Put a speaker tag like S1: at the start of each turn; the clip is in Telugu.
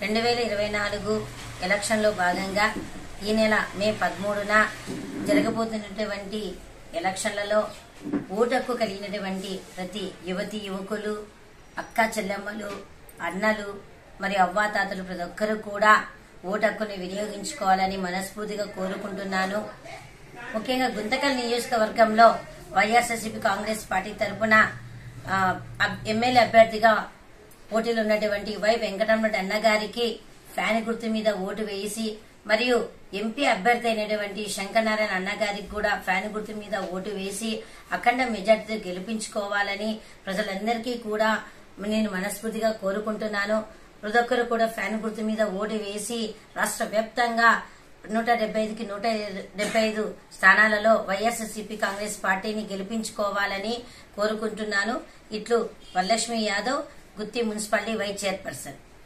S1: 2024 ఎలక్షన్లో భాగంగా ఈ నెల మే 13న జరగబోతున్నటువంటి ఎలక్షన్లలో ఓటుకు కలిగినటువంటి ప్రతి యువతి యువకులు, అక్క చెల్లెమ్మలు, అన్నలు మరియు అవ్వాతాతలు ప్రతి ఒక్కరూ కూడా ఓటు వినియోగించుకోవాలని మనస్ఫూర్తిగా కోరుకుంటున్నాను. ముఖ్యంగా గుంతకల్ నియోజకవర్గంలో వైఎస్ఆర్సీపీ కాంగ్రెస్ పార్టీ తరఫున ఎమ్మెల్యే అభ్యర్థిగా పోటీలో ఉన్నటువంటి వై వెంకటరమణ అన్న గారికి ఫ్యాన్ గుర్తు మీద ఓటు వేసి, మరియు ఎంపీ అభ్యర్థి అయినటువంటి శంకరనారాయణ అన్న గారికి కూడా ఫ్యాన్ గుర్తు మీద ఓటు వేసి అఖండ మెజార్టీతో గెలిపించుకోవాలని ప్రజలందరికీ కూడా నేను మనస్ఫూర్తిగా కోరుకుంటున్నాను. ప్రతి ఒక్కరు కూడా ఫ్యాన్ గుర్తు మీద ఓటు వేసి రాష్ట్ర వ్యాప్తంగా 175కి 175 స్థానాలలో వైఎస్ఆర్సీపీ కాంగ్రెస్ పార్టీని గెలిపించుకోవాలని కోరుకుంటున్నాను. ఇట్లు Varalakshmi Yadav, Gooty municipality vice chairperson.